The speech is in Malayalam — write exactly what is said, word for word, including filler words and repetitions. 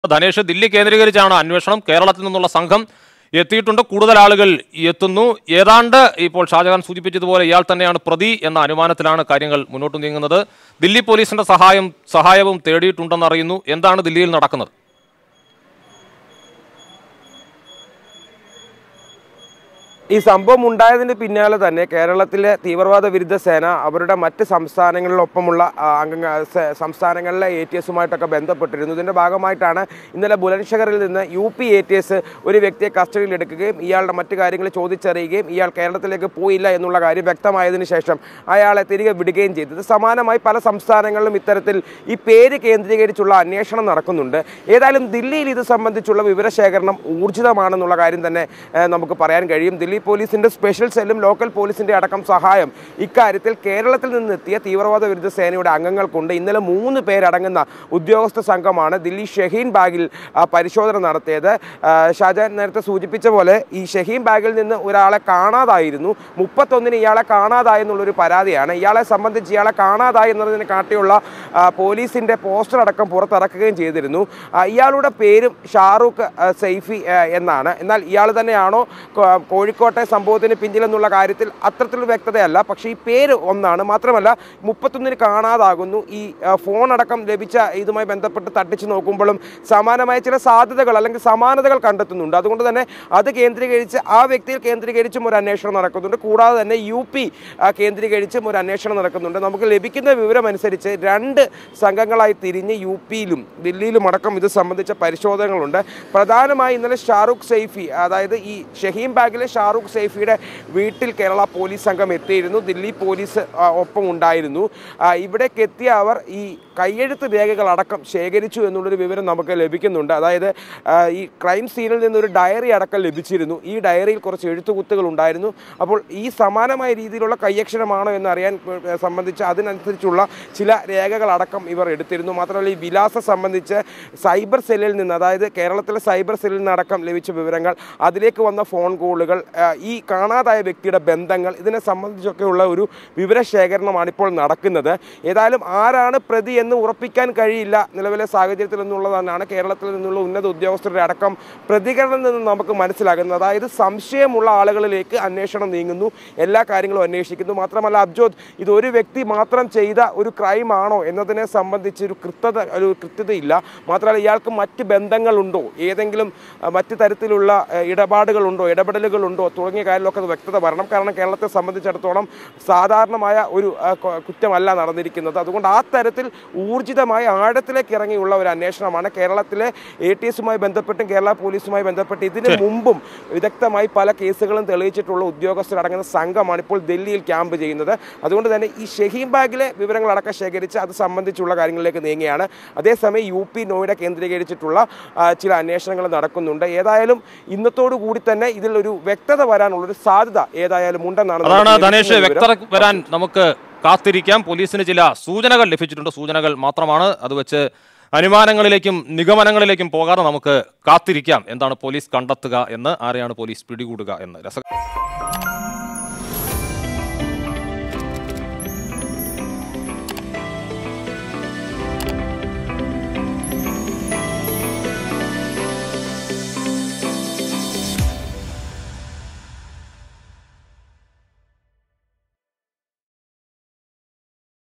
ധനേഷ്, ദില്ലി കേന്ദ്രീകരിച്ചാണ് അന്വേഷണം. കേരളത്തിൽ നിന്നുള്ള സംഘം എത്തിയിട്ടുണ്ട്. കൂടുതൽ ആളുകൾ എത്തുന്നു. ഏതാണ്ട് ഇപ്പോൾ ഷാജഹാൻ സൂചിപ്പിച്ചതുപോലെ ഇയാൾ തന്നെയാണ് പ്രതി എന്ന അനുമാനത്തിലാണ് കാര്യങ്ങൾ മുന്നോട്ട് നീങ്ങുന്നത്. ദില്ലി പോലീസിന്റെ സഹായം സഹായവും തേടിയിട്ടുണ്ടെന്നറിയുന്നു. എന്താണ് ദില്ലിയിൽ നടക്കുന്നത്? ഈ സംഭവം ഉണ്ടായതിന് പിന്നാലെ തന്നെ കേരളത്തിലെ തീവ്രവാദ വിരുദ്ധ സേന അവരുടെ മറ്റ് സംസ്ഥാനങ്ങളിലൊപ്പമുള്ള അംഗ സംസ്ഥാനങ്ങളിലെ എ ടി എസുമായിട്ടൊക്കെ ബന്ധപ്പെട്ടിരുന്നു. ഇതിൻ്റെ ഭാഗമായിട്ടാണ് ഇന്നലെ ബുലൻഷഹറിൽ നിന്ന് U P A T S ഒരു വ്യക്തിയെ കസ്റ്റഡിയിലെടുക്കുകയും ഇയാളുടെ മറ്റു കാര്യങ്ങൾ ചോദിച്ചറിയുകയും ഇയാൾ കേരളത്തിലേക്ക് പോയില്ല എന്നുള്ള കാര്യം വ്യക്തമായതിനു ശേഷം അയാളെ തിരികെ വിടുകയും ചെയ്തത്. സമാനമായി പല സംസ്ഥാനങ്ങളിലും ഇത്തരത്തിൽ ഈ പേര് കേന്ദ്രീകരിച്ചുള്ള അന്വേഷണം നടക്കുന്നുണ്ട്. ഏതായാലും ദില്ലിയിൽ ഇത് സംബന്ധിച്ചുള്ള വിവരശേഖരണം ഊർജിതമാണെന്നുള്ള കാര്യം തന്നെ നമുക്ക് പറയാൻ കഴിയും. ദില്ലി പോലീസിന്റെ സ്പെഷ്യൽ സെല്ലും ലോക്കൽ പോലീസിന്റെ അടക്കം സഹായം ഇക്കാര്യത്തിൽ കേരളത്തിൽ നിന്നെത്തിയ തീവ്രവാദ വിരുദ്ധ സേനയുടെ അംഗങ്ങൾക്കുണ്ട്. ഇന്നലെ മൂന്ന് പേരടങ്ങുന്ന ഉദ്യോഗസ്ഥ സംഘമാണ് ദില്ലി ഷഹീൻ ബാഗിൽ പരിശോധന നടത്തിയത്. ഷാജാൻ നേരത്തെ സൂചിപ്പിച്ച പോലെ ഈ ഷഹീൻ ബാഗിൽ നിന്ന് ഒരാളെ കാണാതായിരുന്നു. മുപ്പത്തൊന്നിന് ഇയാളെ കാണാതായി എന്നുള്ളൊരു പരാതിയാണ്. ഇയാളെ സംബന്ധിച്ച് ഇയാളെ കാണാതായി എന്നതിനെ കാട്ടിയുള്ള പോലീസിന്റെ പോസ്റ്റർ അടക്കം പുറത്തിറക്കുകയും ചെയ്തിരുന്നു. ഇയാളുടെ പേരും ഷാറൂഖ് സൈഫി എന്നാണ്. എന്നാൽ ഇയാൾ തന്നെയാണോ കോഴിക്കോട്ടെ സംഭവത്തിന് പിന്നിലെന്നുള്ള കാര്യത്തിൽ അത്തരത്തിലുള്ള വ്യക്തതയല്ല. പക്ഷേ ഈ പേര് ഒന്നാണ്. മാത്രമല്ല മുപ്പത്തൊന്നിന് കാണാതാകുന്നു. ഈ ഫോൺ അടക്കം ലഭിച്ച ഇതുമായി ബന്ധപ്പെട്ട് തട്ടിച്ചു നോക്കുമ്പോഴും സമാനമായ ചില സാധ്യതകൾ അല്ലെങ്കിൽ സമാനതകൾ കണ്ടെത്തുന്നുണ്ട്. അതുകൊണ്ട് തന്നെ അത് കേന്ദ്രീകരിച്ച് ആ വ്യക്തിയിൽ കേന്ദ്രീകരിച്ചും ഒരു അന്വേഷണം നടക്കുന്നുണ്ട്. കൂടാതെ തന്നെ യു പി കേന്ദ്രീകരിച്ചും ഒരു അന്വേഷണം നടക്കുന്നുണ്ട്. നമുക്ക് ലഭിക്കുന്ന വിവരം അനുസരിച്ച് രണ്ട് സംഘങ്ങളായി തിരിഞ്ഞ് യു പിയിലും ദില്ലിയിലും അടക്കം ഇത് സംബന്ധിച്ച പരിശോധനകളുണ്ട്. പ്രധാനമായി ഇന്നലെ ഷാറൂഖ് സൈഫി, അതായത് ഈ ഷഹീൻ ബാഗിലെ ഷാറൂഖ് സൈഫിയുടെ വീട്ടിൽ കേരള പോലീസ് സംഘം എത്തിയിരുന്നു. ദില്ലി പോലീസ് ഒപ്പം ഉണ്ടായിരുന്നു. ഇവിടേക്ക് എത്തിയ അവർ ഈ കയ്യെഴുത്ത് രേഖകൾ അടക്കം ശേഖരിച്ചു എന്നുള്ളൊരു വിവരം നമുക്ക് ലഭിക്കുന്നുണ്ട്. അതായത് ഈ ക്രൈം സീനിൽ നിന്നൊരു ഡയറി അടക്കം ലഭിച്ചിരുന്നു. ഈ ഡയറിയിൽ കുറച്ച് എഴുത്തുകുത്തുകൾ ഉണ്ടായിരുന്നു. അപ്പോൾ ഈ സമാനമായ രീതിയിലുള്ള കയ്യക്ഷരമാണോ എന്നറിയാൻ സംബന്ധിച്ച് അതിനനുസരിച്ചുള്ള ചില രേഖകളടക്കം ഇവർ എടുത്തിരുന്നു. മാത്രമല്ല ഈ വിലാസം സംബന്ധിച്ച് സൈബർ സെല്ലിൽ നിന്ന്, അതായത് കേരളത്തിലെ സൈബർ സെല്ലിൽ നിന്നടക്കം ലഭിച്ച വിവരങ്ങൾ, അതിലേക്ക് വന്ന ഫോൺ കോളുകൾ, ഈ കാണാതായ വ്യക്തിയുടെ ബന്ധങ്ങൾ, ഇതിനെ സംബന്ധിച്ചൊക്കെയുള്ള ഒരു വിവരശേഖരണമാണ് ഇപ്പോൾ നടക്കുന്നത്. ഏതായാലും ആരാണ് പ്രതി എന്ന് ഉറപ്പിക്കാൻ കഴിയില്ല നിലവിലെ സാഹചര്യത്തിൽ എന്നുള്ളതാണ് കേരളത്തിൽ നിന്നുള്ള ഉന്നത ഉദ്യോഗസ്ഥരുടെ അടക്കം പ്രതികരണത്തിൽ നിന്ന് നമുക്ക് മനസ്സിലാകുന്നത്. അതായത് സംശയമുള്ള ആളുകളിലേക്ക് അന്വേഷണം നീങ്ങുന്നു, എല്ലാ കാര്യങ്ങളും അന്വേഷിക്കുന്നു. മാത്രമല്ല അബ്ജോദ്, ഇതൊരു വ്യക്തി മാത്രം ചെയ്ത ഒരു ക്രൈം ആണോ എന്നതിനെ സംബന്ധിച്ച് ഒരു കൃത്യത ഒരു കൃത്യതയില്ല. മാത്രമല്ല ഇയാൾക്ക് മറ്റ് ബന്ധങ്ങളുണ്ടോ, ഏതെങ്കിലും മറ്റ് തരത്തിലുള്ള ഇടപാടുകളുണ്ടോ, ഇടപെടലുകളുണ്ടോ തുടങ്ങിയ കാര്യങ്ങളൊക്കെ വ്യക്തത വരണം. കാരണം കേരളത്തെ സംബന്ധിച്ചിടത്തോളം സാധാരണമായ ഒരു കുറ്റമല്ല നടന്നിരിക്കുന്നത്. അതുകൊണ്ട് ആ തരത്തിൽ ഊർജിതമായ ആഴത്തിലേക്ക് ഇറങ്ങിയുള്ള ഒരു അന്വേഷണമാണ് കേരളത്തിലെ എ ടി എസുമായി ബന്ധപ്പെട്ടും കേരള പോലീസുമായി ബന്ധപ്പെട്ട് ഇതിനു മുമ്പും വിദഗ്ധമായി പല കേസുകളും തെളിയിച്ചിട്ടുള്ള ഉദ്യോഗസ്ഥരടങ്ങുന്ന സംഘമാണ് ഇപ്പോൾ ഡൽഹിയിൽ ക്യാമ്പ് ചെയ്യുന്നത്. അതുകൊണ്ട് തന്നെ ഈ ഷഹീൻ ബാഗിലെ വിവരങ്ങളടക്കം ശേഖരിച്ച് അത് സംബന്ധിച്ചുള്ള കാര്യങ്ങളിലേക്ക് നീങ്ങുകയാണ്. അതേസമയം യു പി നോയിഡ കേന്ദ്രീകരിച്ചിട്ടുള്ള ചില അന്വേഷണങ്ങൾ നടക്കുന്നുണ്ട്. ഏതായാലും ഇന്നത്തോടു കൂടി തന്നെ ഇതിൽ ഒരു വ്യക്തത വരാനുള്ളൊരു സാധ്യത ഏതായാലും ഉണ്ടെന്നാണ്. അതാണ് ധനേഷ്, വ്യക്തത വരാൻ നമുക്ക് കാത്തിരിക്കാം. പോലീസിന് ചില സൂചനകൾ ലഭിച്ചിട്ടുണ്ട്. സൂചനകൾ മാത്രമാണ്. അത് വെച്ച് അനുമാനങ്ങളിലേക്കും നിഗമനങ്ങളിലേക്കും പോകാതെ നമുക്ക് കാത്തിരിക്കാം എന്താണ് പോലീസ് കണ്ടെത്തുക എന്ന്, ആരെയാണ് പോലീസ് പിടികൂടുക എന്ന്. രസ